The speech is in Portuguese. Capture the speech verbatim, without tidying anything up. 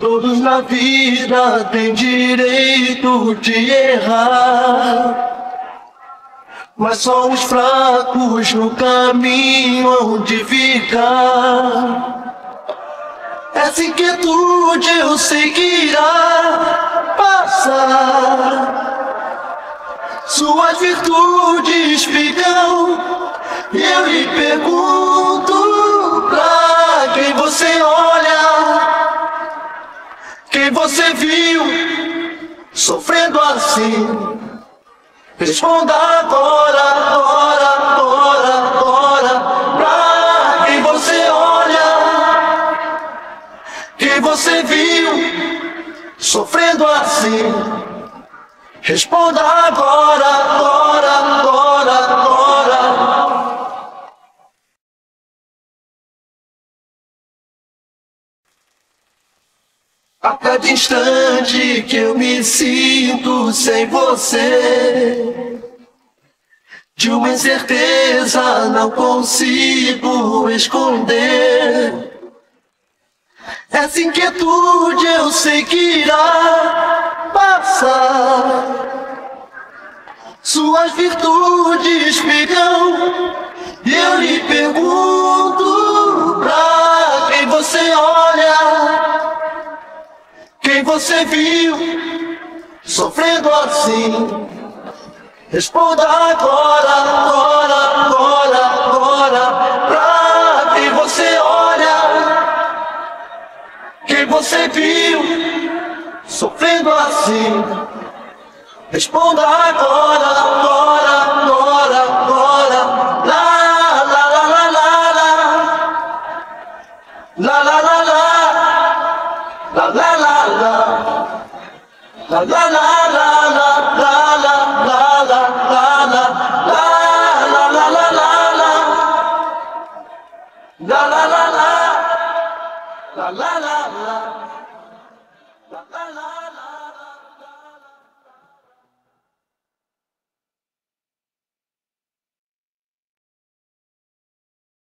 Todos na vida têm direito de errar, mas só os fracos no caminho hão de ficar. Essa inquietude eu sei que irá passar. Suas virtudes ficam, e eu lhe pergunto: pra quem você olha, quem você viu sofrendo assim? Responda agora, agora, agora, agora. Pra quem você olha, quem você viu sofrendo assim? Responda agora, agora, agora, agora. A cada instante que eu me sinto sem você, de uma incerteza não consigo esconder. Essa inquietude eu sei que irá passar. Suas virtudes ficam, e eu lhe pergunto: pra quem você olha, quem você viu sofrendo assim? Responda agora, agora, agora, agora. Pra quem você olha, quem você viu sofrendo assim? Responda agora, agora, agora, agora. La la la la la la. La la la la. La la la la. La la la la la la la la la la la la la la la. La la la la. La la la la.